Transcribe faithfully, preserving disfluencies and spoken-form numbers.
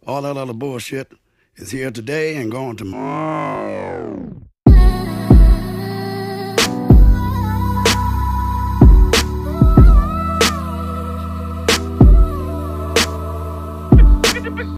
All that other bullshit is here today and gone tomorrow.